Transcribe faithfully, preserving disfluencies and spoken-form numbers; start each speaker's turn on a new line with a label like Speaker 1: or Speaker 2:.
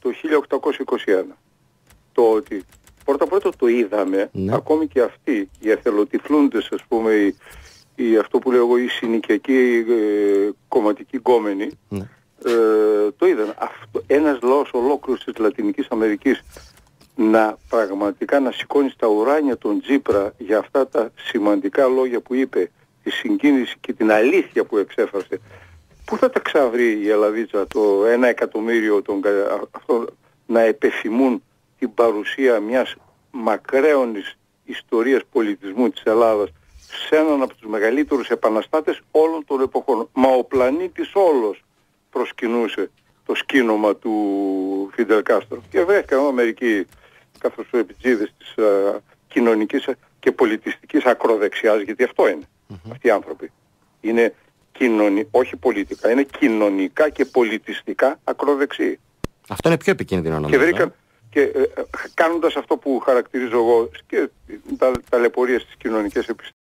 Speaker 1: το χίλια οκτακόσια είκοσι ένα. Το ότι πρώτα πρώτα το είδαμε,
Speaker 2: ναι.
Speaker 1: ακόμη και αυτοί οι εθελοτυφλούντες, ας πούμε, οι, οι, αυτό που λέω εγώ, οι συνοικιακοί ε, κομματικοί γκόμενοι,
Speaker 2: ναι.
Speaker 1: ε, το είδαν. Αυτό, ένας λαός ολόκληρος της Λατινικής Αμερικής να πραγματικά να σηκώνει στα ουράνια τον Τσίπρα για αυτά τα σημαντικά λόγια που είπε, τη συγκίνηση και την αλήθεια που εξέφρασε. Πού θα τα ξαβρει η Ελλαδίτσα το ένα εκατομμύριο των, αυτό, να επεφημούν την παρουσία μιας μακραίωνης ιστορίας πολιτισμού της Ελλάδας σε έναν από τους μεγαλύτερους επαναστάτες όλων των εποχών. Μα ο πλανήτης όλος προσκυνούσε το σκήνομα του Φιντελ Κάστρο. Και βρέθηκαν μερικοί καθώς επιτζίδες της uh, κοινωνικής και πολιτιστικής ακροδεξιάς, γιατί αυτό είναι. Mm-hmm. Αυτοί οι άνθρωποι. Είναι κοινωνι... όχι πολιτικά, είναι κοινωνικά και πολιτιστικά ακροδεξιοί.
Speaker 2: Αυτό είναι πιο επικίνδυνο νομίζω.
Speaker 1: Και βρήκαν, και ε, κάνοντας αυτό που χαρακτηρίζω εγώ και τα ταλαιπωρίες στις κοινωνικές επιστήμες,